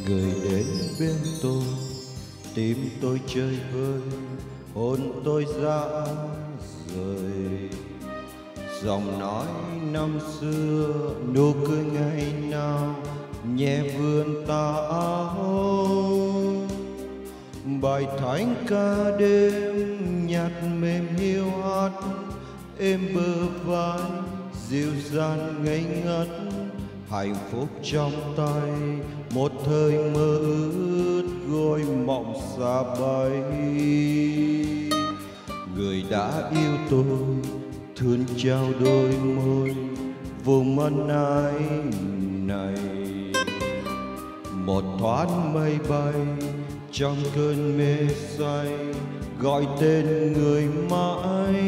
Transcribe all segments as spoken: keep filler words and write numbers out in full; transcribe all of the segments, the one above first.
Người đến bên tôi, tim tôi chơi vơi, hồn tôi ra rời. Giọng nói năm xưa, nụ cười ngày nào nhẹ vươn táo. Bài thánh ca đêm nhạt mềm hiu hắt, êm bờ vai dịu dàng ngây ngất. Hạnh phúc trong tay, một thời mơ ước gối mộng xa bay. Người đã yêu tôi thương trao đôi môi vùng ân ái này. Một thoáng mây bay trong cơn mê say, gọi tên người mãi.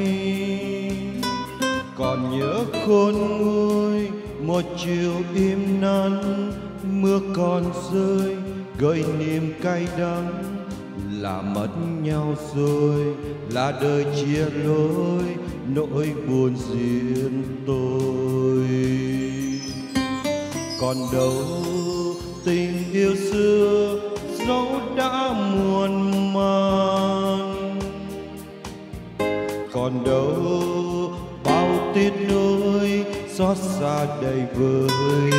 Còn nhớ khôn nguôi một chiều im nắng, mưa còn rơi gợi niềm cay đắng. Là mất nhau rồi, là đời chia lối, nỗi buồn riêng tôi. Còn đâu tình yêu xưa dẫu đã muôn màng, còn đâu bao tiếc nuối xót xa đầy vơi.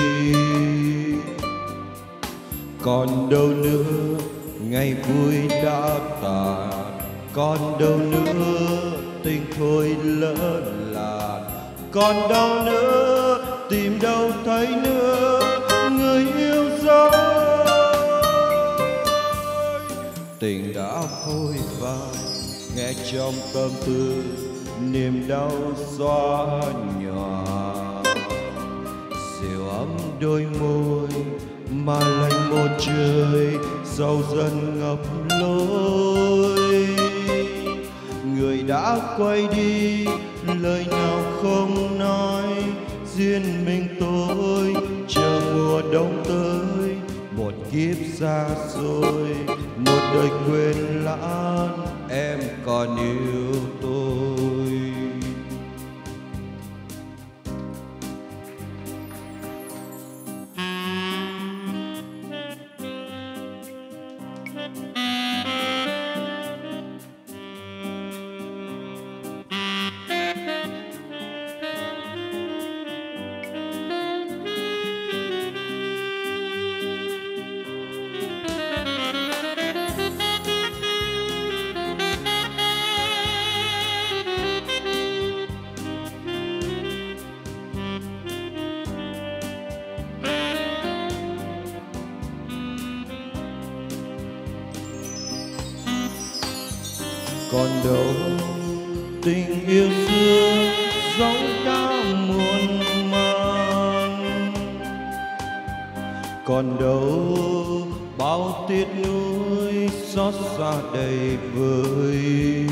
Còn đâu nữa ngày vui đã tàn, còn đâu nữa tình thôi lỡ làng. Còn đâu nữa tìm đâu thấy nữa người yêu dấu. Tình đã phôi phai, nghe trong tâm tư niềm đau xóa nhòa. Dịu ấm đôi môi mà lạnh một trời sầu dần ngập lối. Người đã quay đi, lời nào không nói, riêng mình tôi chờ mùa đông tới. Một kiếp xa xôi, một đời quên lãng, em còn yêu tôi. Còn đâu tình yêu xưa dẫu đã muôn màng, còn đâu bao tiếc nuối xót xa đầy vơi.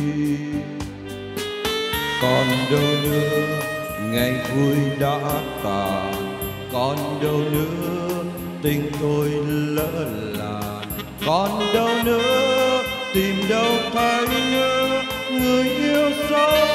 Còn đâu nữa ngày vui đã tàn, còn đâu nữa tình tôi lỡ làng. Còn đâu nữa tìm đâu thấy nữa người yêu dấu.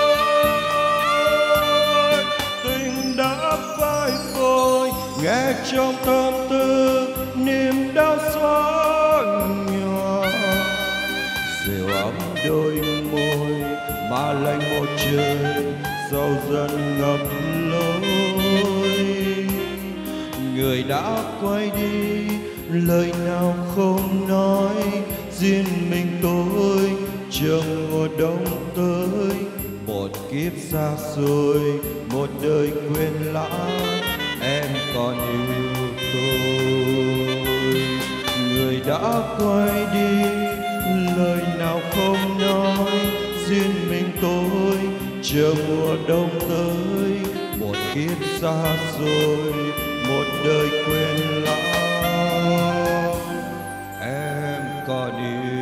Tình đã phai phôi, nghe trong tâm tư niềm đau xóa nhòa. Dịu ấm đôi môi mà lạnh một trời sầu dần ngập lối. Người đã quay đi, lời nào không nói, riêng mình tôi chờ mùa đông tới. Một kiếp xa xôi, một đời quên lãng, em còn yêu tôi. Người đã quay đi, lời nào không nói, riêng mình tôi chờ mùa đông tới. Một kiếp xa xôi, một đời quên lãng, em còn yêu.